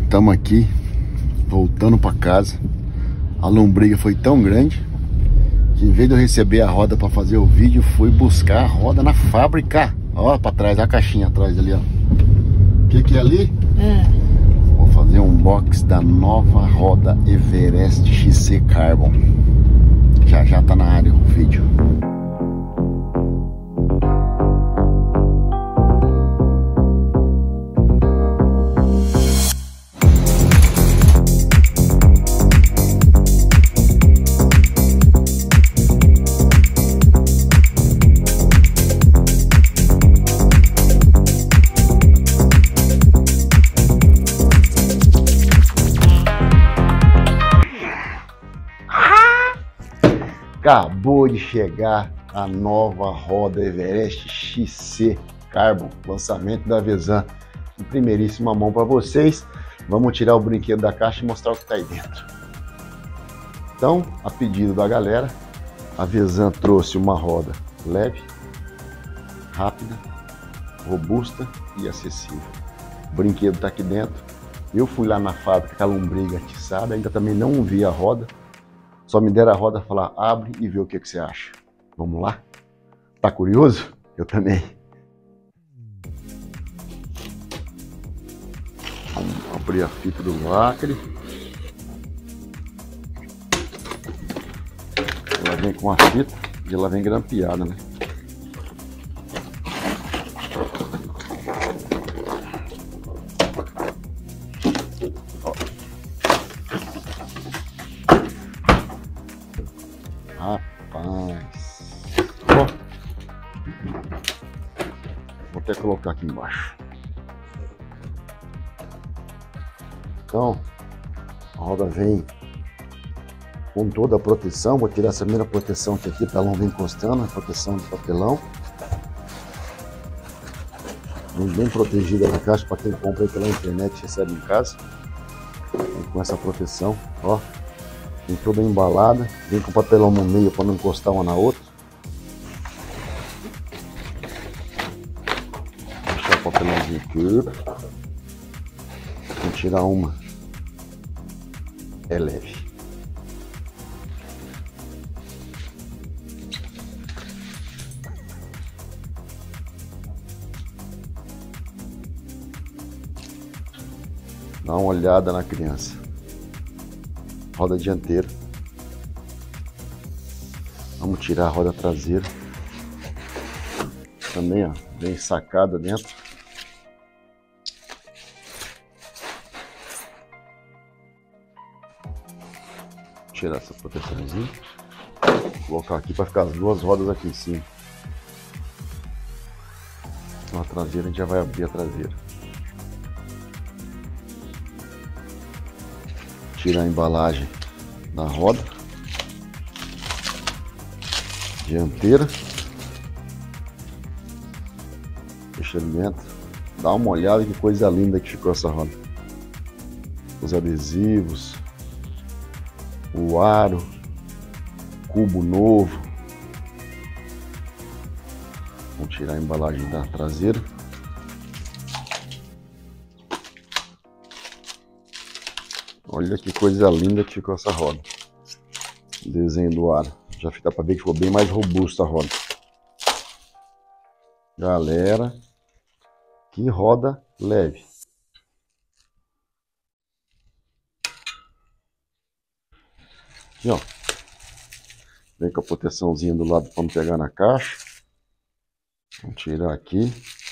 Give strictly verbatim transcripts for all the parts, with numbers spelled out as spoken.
Estamos aqui voltando para casa. A lombriga foi tão grande que, em vez de eu receber a roda para fazer o vídeo, fui buscar a roda na fábrica. Ó, para trás, a caixinha atrás ali, ó. O que que é ali? É. Vou fazer um unboxing da nova roda Everest X C Carbon. Já já tá na área o vídeo. Acabou de chegar a nova roda Everest X C Carbon, lançamento da Vezan, em primeiríssima mão para vocês. Vamos tirar o brinquedo da caixa e mostrar o que está aí dentro. Então, a pedido da galera, a Vezan trouxe uma roda leve, rápida, robusta e acessível. O brinquedo está aqui dentro. Eu fui lá na fábrica com a lombriga atiçada, ainda também não vi a roda. Só me deram a roda e falar, abre e vê o que, que você acha. Vamos lá? Tá curioso? Eu também. Vamos abrir a fita do lacre. Ela vem com a fita e ela vem grampeada, né? Rapaz, ó, vou até colocar aqui embaixo. Então, a roda vem com toda a proteção. Vou tirar essa primeira proteção aqui para ela não vir encostando, a proteção de papelão. Vem bem protegida na caixa para quem compra aí pela internet e recebe em casa. Vem com essa proteção, ó. Vem toda embalada, vem com papelão no meio para não encostar uma na outra. Vou deixar o papelãozinho aqui. Vou tirar uma. É leve. Dá uma olhada na criança. Roda dianteira. Vamos tirar a roda traseira. Também, ó, vem sacada dentro. Tirar essa proteçãozinha. Vou colocar aqui para ficar as duas rodas aqui em cima. Então a traseira, a gente já vai abrir a traseira. Tirar a embalagem da roda dianteira, deixa ali dentro, dá uma olhada que coisa linda que ficou essa roda, os adesivos, o aro, cubo novo. Vamos tirar a embalagem da traseira. Olha que coisa linda que ficou essa roda. O desenho do aro. Já fica para ver que ficou bem mais robusta a roda. Galera, que roda leve. Aqui, ó. Vem com a proteçãozinha do lado para não pegar na caixa. Vamos tirar aqui.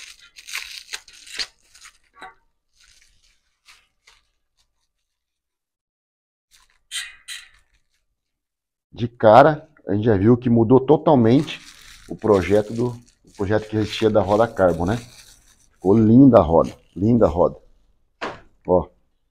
De cara, a gente já viu que mudou totalmente o projeto do o projeto que existia da roda Carbon, né? Ficou linda a roda, linda a roda. Ó.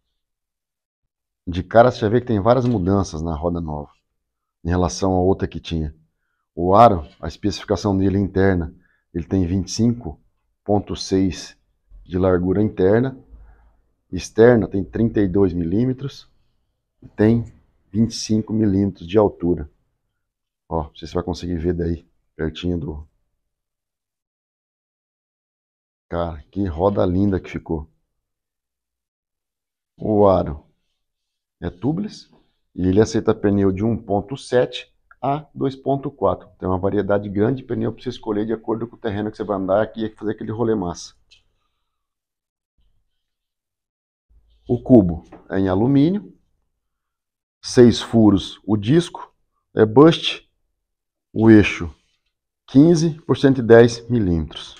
De cara você já vê que tem várias mudanças na roda nova, em relação à outra que tinha. O aro, a especificação dele interna, ele tem vinte e cinco ponto seis de largura interna. Externa tem trinta e dois milímetros. E tem vinte e cinco milímetros de altura. Ó, não sei se você vai conseguir ver daí, pertinho do... Cara, que roda linda que ficou. O aro é tubeless e ele aceita pneu de um ponto sete a dois ponto quatro. Tem uma variedade grande de pneu para você escolher de acordo com o terreno que você vai andar aqui e fazer aquele rolê massa. O cubo é em alumínio, seis furos o disco, é bust, o eixo quinze por cento e dez milímetros.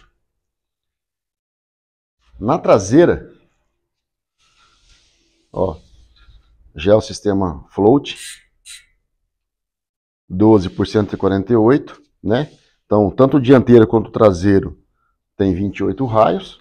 Na traseira, ó, já é o sistema float, doze por cento e quarenta e oito, né? Então, tanto o dianteiro quanto o traseiro tem vinte e oito raios.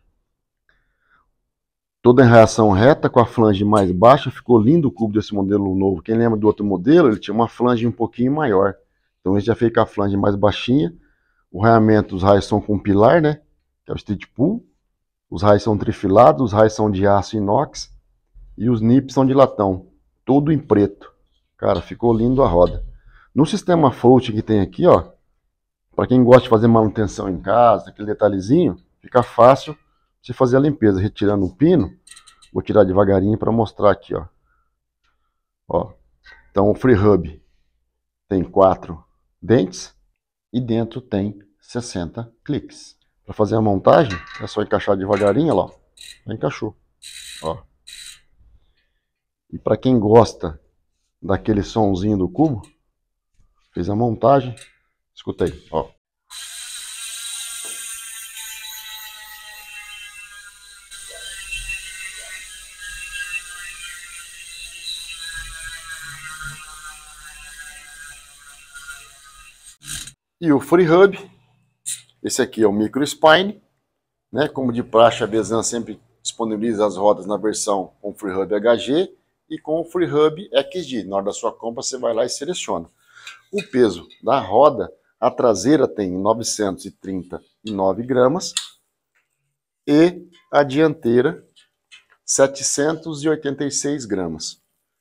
Toda em reação reta, com a flange mais baixa. Ficou lindo o cubo desse modelo novo. Quem lembra do outro modelo, ele tinha uma flange um pouquinho maior. Então, esse já fez com a flange mais baixinha. O raiamento, os raios são com pilar, né? Que é o street pull. Os raios são trifilados, os raios são de aço inox. E os nips são de latão. Todo em preto. Cara, ficou lindo a roda. No sistema float que tem aqui, ó, para quem gosta de fazer manutenção em casa, aquele detalhezinho, fica fácil você fazer a limpeza retirando o pino. Vou tirar devagarinho para mostrar aqui, ó. Ó. Então o free hub tem quatro dentes e dentro tem sessenta cliques. Para fazer a montagem é só encaixar devagarinho, ó. Já encaixou. Ó. E para quem gosta daquele sonzinho do cubo, fez a montagem, escuta aí, ó. E o free hub, esse aqui é o micro spine, né? Como de praxe, a Vezan sempre disponibiliza as rodas na versão com free hub H G e com o free hub X G. Na hora da sua compra você vai lá e seleciona. O peso da roda, a traseira tem novecentos e trinta e nove gramas e a dianteira setecentos e oitenta e seis gramas.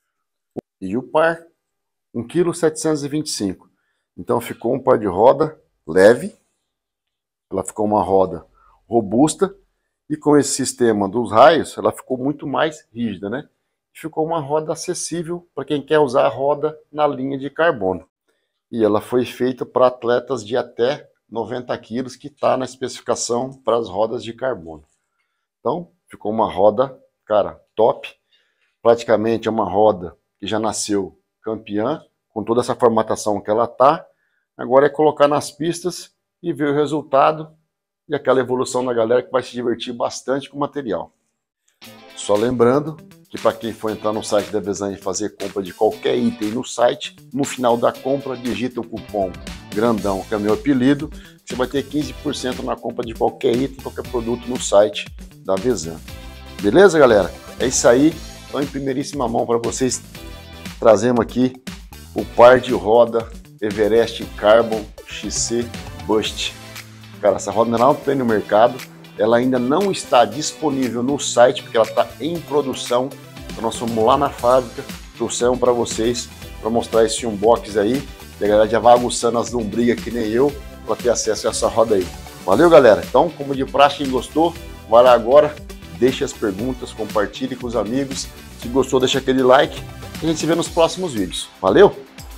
E o par, um vírgula setecentos e vinte e cinco quilos. Então ficou um par de roda leve, ela ficou uma roda robusta e com esse sistema dos raios ela ficou muito mais rígida, né? Ficou uma roda acessível para quem quer usar a roda na linha de carbono. E ela foi feita para atletas de até noventa quilos, que está na especificação para as rodas de carbono. Então, ficou uma roda, cara, top. Praticamente é uma roda que já nasceu campeã, com toda essa formatação que ela tá. Agora é colocar nas pistas e ver o resultado e aquela evolução da galera que vai se divertir bastante com o material. Só lembrando que para quem for entrar no site da Vezan e fazer compra de qualquer item no site, no final da compra digita o cupom grandão, que é meu apelido, você vai ter quinze por cento na compra de qualquer item, qualquer produto no site da Vezan. Beleza, galera? É isso aí. Então, em primeiríssima mão para vocês, trazemos aqui o par de roda Everest Carbon X C Bust. Cara, essa roda não tem no mercado. Ela ainda não está disponível no site, porque ela está em produção. Então nós fomos lá na fábrica, trouxemos para vocês, para mostrar esse unboxing aí. E a galera já vai aguçando as lombrigas que nem eu, para ter acesso a essa roda aí. Valeu, galera? Então, como de praxe, quem gostou, vai lá agora, deixe as perguntas, compartilhe com os amigos. Se gostou, deixa aquele like. E a gente se vê nos próximos vídeos. Valeu?